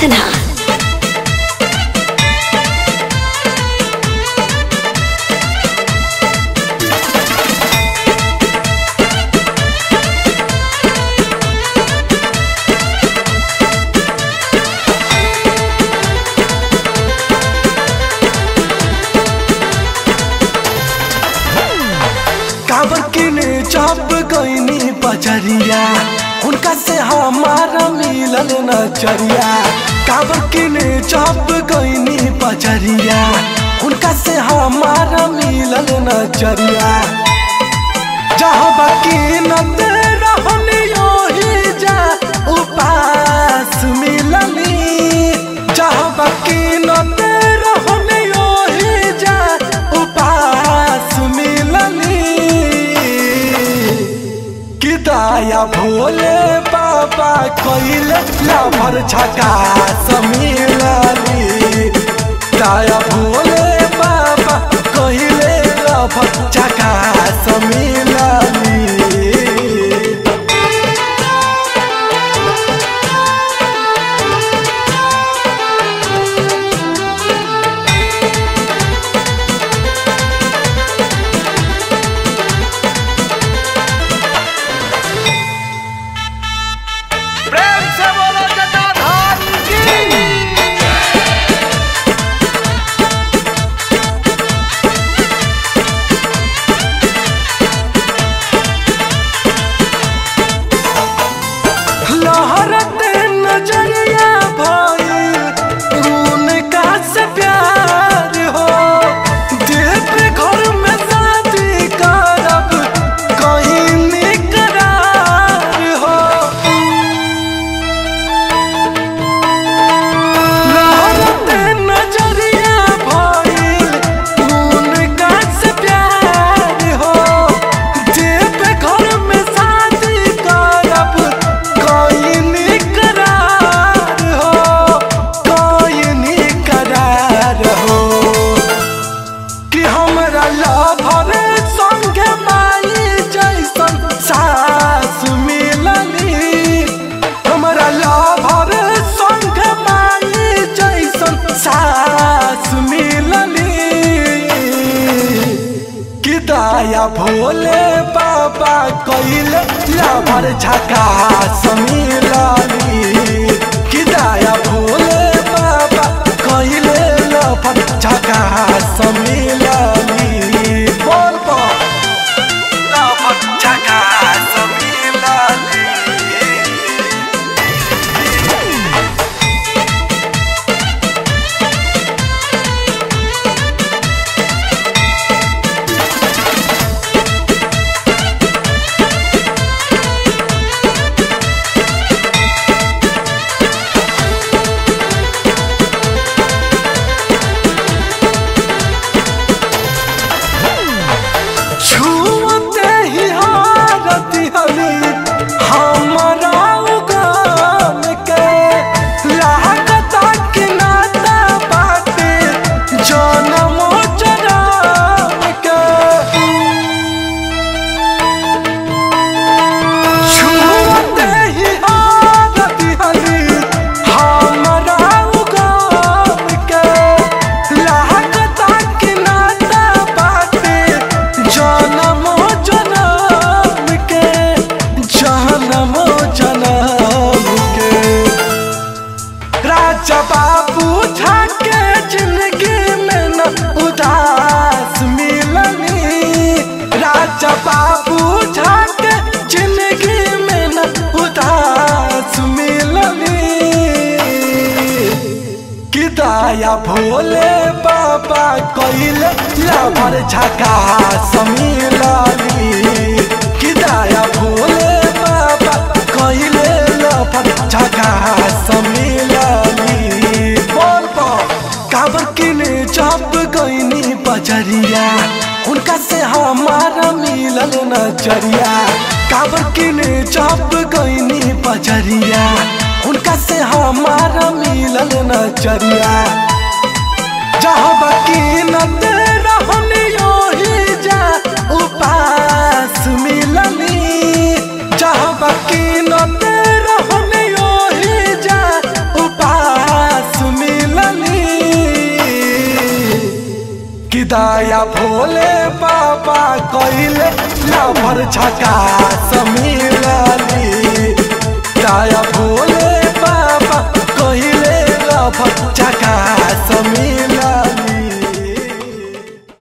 सिन्हा। काबर किने चप गईनी बजरिया उनका से हमारा मिलल नजरिया। काबर किने चप गईनी बजरिया उनका से हमारा मिलल नजरिया। जहाँ बाकी न रहनी ओही जा उपास मिलनी। जहाँ बाकी न रहनी ओही जा उपास मिलनी। दया भोले बाबा कइले लभर झकास मिलनी। दया भोले बाबा कइले लभर झकास मिलनी। दया भोले बाबा कइले लभर झकास मिलनी। कि दया भोले बाबा कइले लभर झकास मिलनी। बोल बोल लभर झकास मिलनी। बाबू झाके जिंदगी में न उदास मिलनी। राजा बाबू झाके जिंदगी में न उदास मिलनी। कि दया भोले बाबा कइले लभर झकास मिलनी। कि दया भोले बाबा कइले लभर झकास मिलनी। काबर किने चप गईनी बजरिया उनका से हमारा मिलल नजरिया। काबर किने चप गईनी बजरिया उनका से हमारा मिलल नजरिया। जहाँ बाकी न रहनी ओही जा उपास मिलनी। जहाँ बाकी न रहनी ओही जा उपास दया भोले बाबा कइले लभर झकास मिलली। दया भोले बाबा कइले लभर झकास